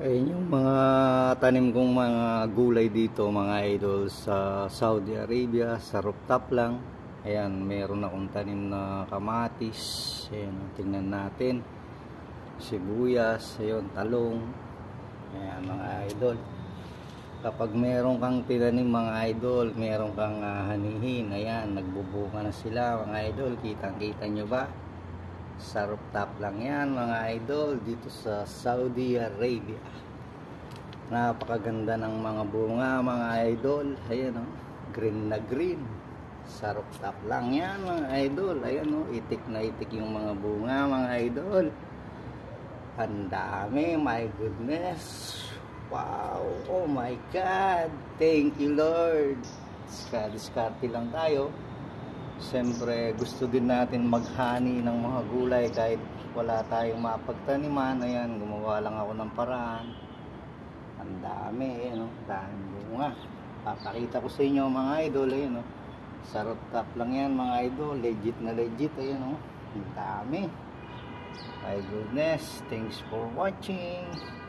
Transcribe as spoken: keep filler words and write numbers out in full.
Ayun yung mga tanim kong mga gulay dito mga idol sa Saudi Arabia, sa rooftop lang. Ayan, meron akong tanim na kamatis. Ayan, tingnan natin. Sibuyas, ayun, talong. Ayan mga idol. Kapag meron kang tinanim mga idol, meron kang uh, hanihin. Ayan, nagbubunga na sila mga idol. Kitang-kita nyo ba? Sa rooftop lang yan mga idol dito sa Saudi Arabia. Napakaganda ng mga bunga mga idol. Ayan o, oh, green na green. Sa rooftop lang yan mga idol. Ayan o, oh, itik na itik yung mga bunga mga idol. Ang dami, my goodness. Wow, oh my God, thank you Lord. Diskarte lang tayo. Siyempre gusto din natin maghani ng mga gulay kahit wala tayong mapagtaniman. Ayan, gumawa lang ako ng paraan. Ang dami, ayan o, daming bunga. Papakita ko sa inyo mga idol. Ayan o, sa rooftop lang yan mga idol. Legit na legit, ayan o, ang dami. My goodness, thanks for watching.